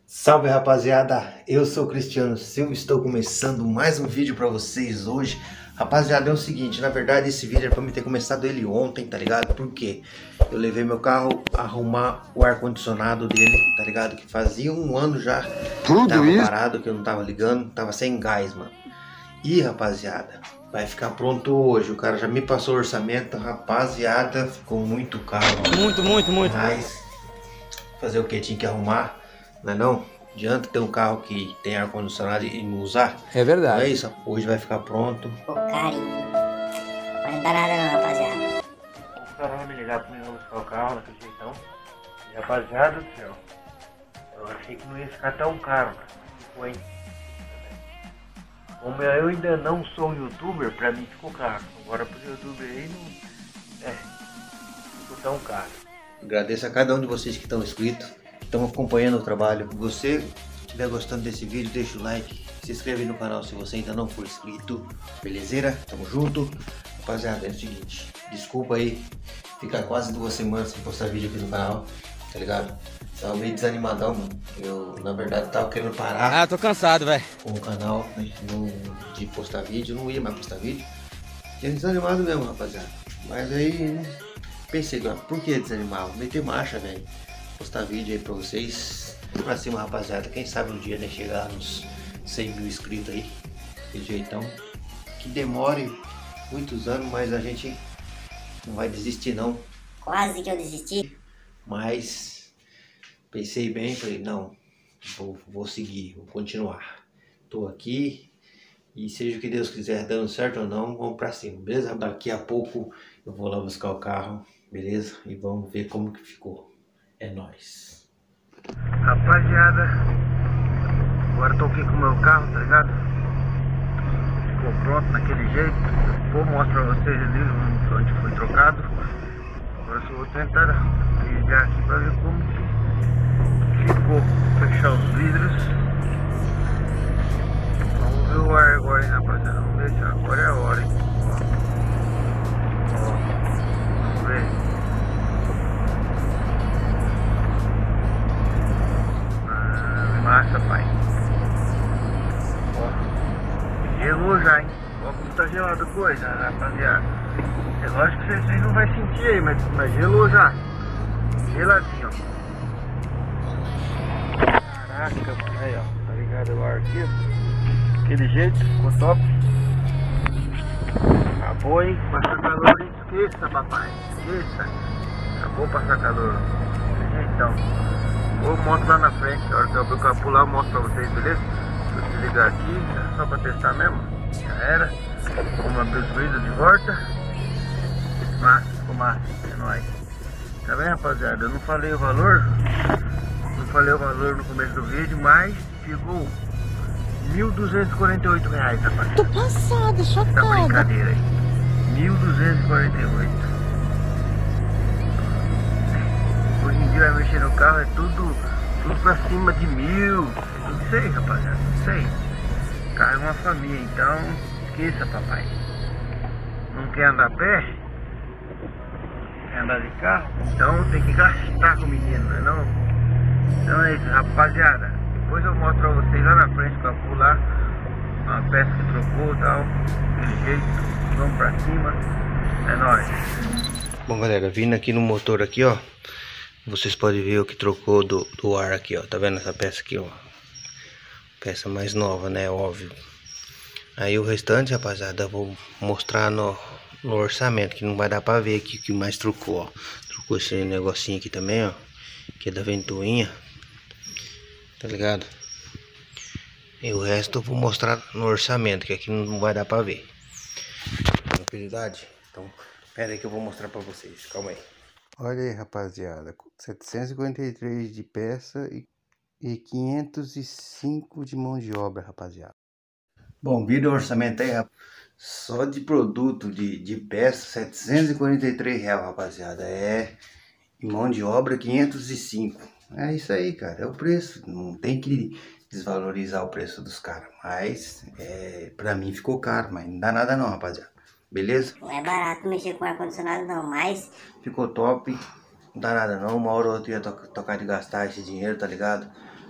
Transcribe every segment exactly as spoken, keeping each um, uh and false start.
Salve, rapaziada, eu sou o Cristiano Silva, estou começando mais um vídeo pra vocês hoje. Rapaziada, é o seguinte, na verdade esse vídeo era pra me ter começado ele ontem, tá ligado? Por quê? Eu levei meu carro a arrumar o ar-condicionado dele, tá ligado? Que fazia um ano já que tava parado, que eu não tava ligando, tava sem gás, mano. E rapaziada, vai ficar pronto hoje, o cara já me passou o orçamento, rapaziada, ficou muito caro. Muito, muito, muito. Mas, fazer o que? Tinha que arrumar. Não é não? Adianta ter um carro que tem ar-condicionado e não usar? É verdade. Não é isso? Hoje vai ficar pronto. Pô, carinho. Mas não dá nada não, rapaziada. O cara vai me ligar pra mim buscar o carro daquele jeitão. E rapaziada do céu, eu achei que não ia ficar tão caro, mano. Ficou, hein? Como eu ainda não sou youtuber, pra mim ficou caro. Agora pro youtuber aí não... É, ficou tão caro. Agradeço a cada um de vocês que estão inscritos, estão acompanhando o trabalho. Se você estiver gostando desse vídeo, deixa o like, se inscreve no canal se você ainda não for inscrito, belezeira? Tamo junto. Rapaziada, é o seguinte, desculpa aí, ficar quase duas semanas sem postar vídeo aqui no canal, tá ligado? Tava meio desanimadão, mano. Eu, na verdade, tava querendo parar Ah, tô cansado, velho. com o canal, né, no, de postar vídeo, não ia mais postar vídeo. Tinha desanimado mesmo, rapaziada. Mas aí, pensei, por que desanimar? Meter marcha, velho. Postar vídeo aí pra vocês. Pra cima, rapaziada. Quem sabe um dia, né, chegar nos cem mil inscritos aí. Desse jeitão. Que demore muitos anos, mas a gente não vai desistir não. Quase que eu desisti. Mas pensei bem, falei, não, vou, vou seguir, vou continuar. Tô aqui e seja o que Deus quiser, dando certo ou não, vamos pra cima, beleza? Daqui a pouco eu vou lá buscar o carro, beleza? E vamos ver como que ficou. É nóis. Rapaziada, agora tô aqui com o meu carro, tá ligado? Ficou pronto naquele jeito. Eu vou mostrar pra vocês ali onde foi trocado. Agora só vou tentar ligar aqui pra ver como que ficou. Fechar os vidros. Vamos ver o ar agora, hein, rapaziada. Vamos ver se agora é a hora, hein. Ó. Ó. Vamos ver. Ah, massa, pai. Ó. Gelou já, hein. Ó como tá gelada a coisa, rapaziada. É lógico que vocês não vão sentir aí, mas, mas gelou já. Geladinho, ó. Caraca, mano. Aí, ó. Tá ligado o ar aqui, ó. Aquele jeito, ficou top. Acabou, hein? Passar calor, esqueça, papai. Esqueça. Acabou passar calor. Então, vou mostrar lá na frente. A hora que eu abrir o capô lá, eu mostro pra vocês, beleza? Vou desligar aqui, é só pra testar mesmo. Já era. Vamos abrir os vidros de volta. Massa, ficou massa. É nóis. Tá vendo, rapaziada? Eu não falei o valor. Não falei o valor no começo do vídeo, mas ficou mil duzentos e quarenta e oito reais, rapaziada. Tô passada, chocada. Tá brincadeira aí. mil duzentos e quarenta e oito. Hoje em dia vai mexer no carro, é tudo, tudo pra cima de mil. Não sei, rapaziada, não sei. O carro é uma família, então esqueça, papai. Não quer andar a pé? Quer andar de carro? Então tem que gastar com o menino, não é não? Então é isso, rapaziada. Depois eu mostro pra vocês lá na frente, pra pular uma peça que trocou e tal. Daquele jeito, vamos pra cima. É nóis. Bom, galera, vindo aqui no motor aqui, ó. Vocês podem ver o que trocou do, do ar aqui, ó. Tá vendo essa peça aqui, ó? Peça mais nova, né? Óbvio. Aí o restante, rapaziada, eu vou mostrar no, no orçamento, que não vai dar pra ver aqui o que mais trocou, ó. Trocou esse negocinho aqui também, ó. Que é da ventoinha. Tá ligado? E o resto eu vou mostrar no orçamento, que aqui não vai dar pra ver. Tranquilidade? Então, pera aí que eu vou mostrar pra vocês. Calma aí. Olha aí, rapaziada. setecentos e quarenta e três de peça e, e quinhentos e cinco de mão de obra, rapaziada. Bom, vídeo orçamento aí, rapaz. Só de produto de, de peça, setecentos e quarenta e três reais, rapaziada. É... E mão de obra, quinhentos e cinco. É isso aí, cara. É o preço. Não tem que desvalorizar o preço dos caras. Mas, é, pra mim ficou caro. Mas não dá nada não, rapaziada. Beleza? Não é barato mexer com ar-condicionado não, mas... Ficou top. Não dá nada não. Uma hora ou outra ia to tocar de gastar esse dinheiro, tá ligado?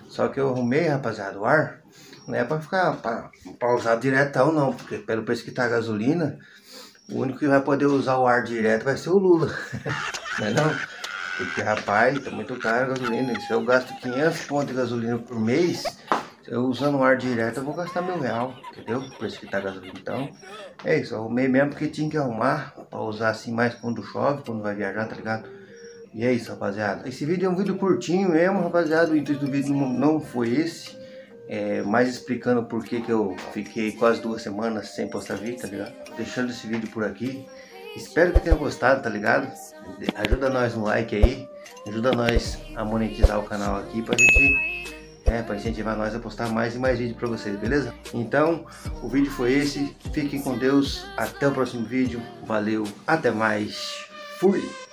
Só que eu arrumei, rapaziada, o ar. Não é pra ficar pra, pra usar diretão não, porque pelo preço que tá a gasolina, o único que vai poder usar o ar direto vai ser o Lula. Não é não? Porque, rapaz, tá muito caro a gasolina. Se eu gasto quinhentos pontos de gasolina por mês, eu usando o ar direto, eu vou gastar mil reais, entendeu? Por isso que tá a gasolina. Então, é isso. Eu arrumei mesmo porque tinha que arrumar pra usar assim mais quando chove, quando vai viajar, tá ligado? E é isso, rapaziada. Esse vídeo é um vídeo curtinho mesmo, rapaziada. O intuito do vídeo não foi esse. É, mais explicando por que que eu fiquei quase duas semanas sem postar vídeo, tá ligado? Deixando esse vídeo por aqui. Espero que tenham gostado, tá ligado? Ajuda nós no like aí. Ajuda nós a monetizar o canal aqui pra gente... É, pra incentivar nós a postar mais e mais vídeos pra vocês, beleza? Então, o vídeo foi esse. Fiquem com Deus. Até o próximo vídeo. Valeu. Até mais. Fui!